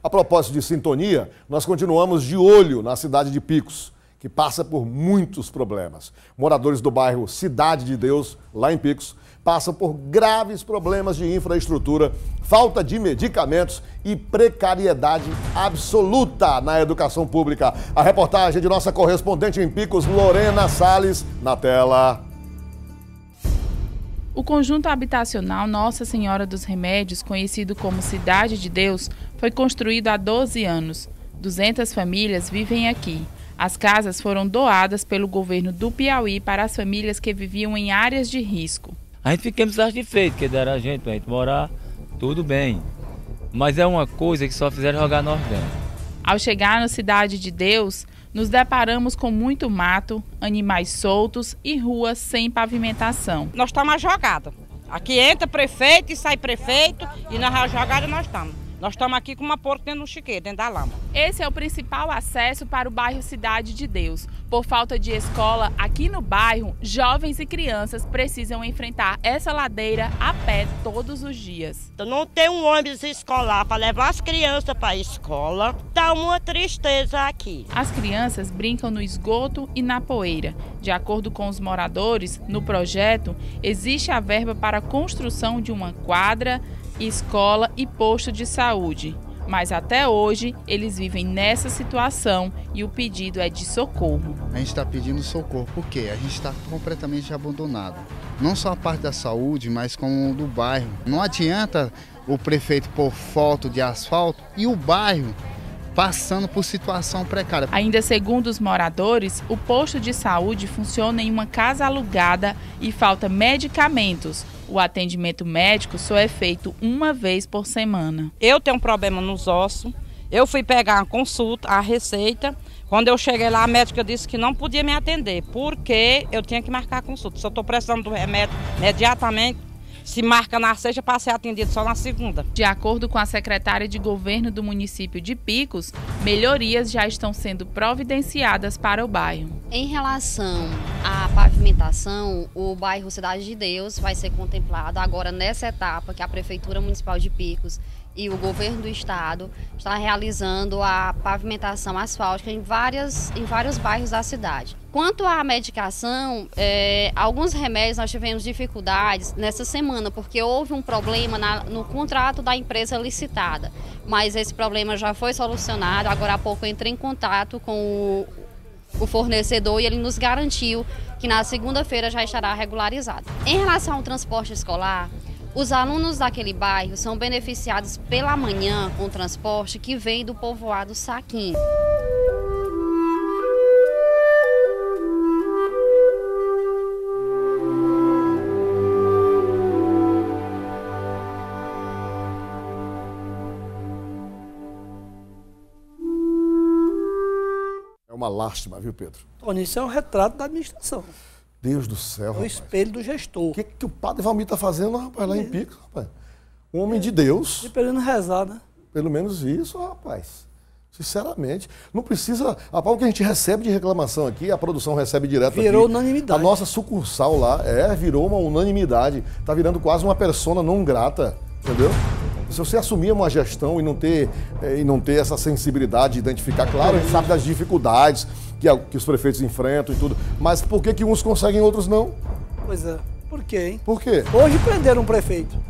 A propósito de sintonia, nós continuamos de olho na cidade de Picos, que passa por muitos problemas. Moradores do bairro Cidade de Deus, lá em Picos, passam por graves problemas de infraestrutura, falta de medicamentos e precariedade absoluta na educação pública. A reportagem de nossa correspondente em Picos, Lorena Salles, na tela. O conjunto habitacional Nossa Senhora dos Remédios, conhecido como Cidade de Deus, foi construído há 12 anos. 200 famílias vivem aqui. As casas foram doadas pelo governo do Piauí para as famílias que viviam em áreas de risco. A gente ficamos satisfeitos, que deram a gente para a gente morar, tudo bem. Mas é uma coisa que só fizeram jogar nós dentro. Ao chegar na Cidade de Deus, nos deparamos com muito mato, animais soltos e ruas sem pavimentação. Nós estamos jogados. Aqui entra prefeito e sai prefeito e na jogada nós estamos. Nós estamos aqui com uma porca dentro do chiqueiro, dentro da lama. Esse é o principal acesso para o bairro Cidade de Deus. Por falta de escola, aqui no bairro, jovens e crianças precisam enfrentar essa ladeira a pé todos os dias. Não tem um ônibus escolar para levar as crianças para a escola. Tá uma tristeza aqui. As crianças brincam no esgoto e na poeira. De acordo com os moradores, no projeto, existe a verba para a construção de uma quadra, escola e posto de saúde. Mas até hoje eles vivem nessa situação e o pedido é de socorro. A gente está pedindo socorro porque a gente está completamente abandonado. Não só a parte da saúde, mas como do bairro. Não adianta o prefeito pôr foto de asfalto e o bairro passando por situação precária. Ainda segundo os moradores, o posto de saúde funciona em uma casa alugada e falta medicamentos. O atendimento médico só é feito uma vez por semana. Eu tenho um problema nos ossos, eu fui pegar uma consulta, a receita. Quando eu cheguei lá, a médica disse que não podia me atender, porque eu tinha que marcar a consulta. Se eu estou precisando do remédio imediatamente, se marca na sexta para ser atendido só na segunda. De acordo com a secretária de governo do município de Picos, melhorias já estão sendo providenciadas para o bairro. Em relação à pavimentação, o bairro Cidade de Deus vai ser contemplado agora nessa etapa que a Prefeitura Municipal de Picos e o governo do estado está realizando a pavimentação asfáltica em vários bairros da cidade. Quanto à medicação, alguns remédios nós tivemos dificuldades nessa semana, porque houve um problema no contrato da empresa licitada. Mas esse problema já foi solucionado. Agora há pouco eu entrei em contato com o fornecedor e ele nos garantiu que na segunda-feira já estará regularizado. Em relação ao transporte escolar, os alunos daquele bairro são beneficiados pela manhã com transporte que vem do povoado Saquinho. É uma lástima, viu, Pedro? Tony, isso é um retrato da administração. Deus do céu, rapaz. O espelho do gestor. O que o padre Valmir está fazendo, rapaz, lá em Picos, rapaz? Um homem de Deus. E pelo menos rezar, né? Pelo menos isso, rapaz. Sinceramente. Não precisa... Rapaz, o que a gente recebe de reclamação aqui, a produção recebe direto aqui. Virou unanimidade. A nossa sucursal lá, virou uma unanimidade. Está virando quase uma persona não grata, entendeu? Se você assumir uma gestão e não ter essa sensibilidade de identificar, claro, a gente sabe das dificuldades que os prefeitos enfrentam e tudo, mas por que uns conseguem e outros não? Pois é. Por quê, hein? Por quê? Hoje prenderam um prefeito.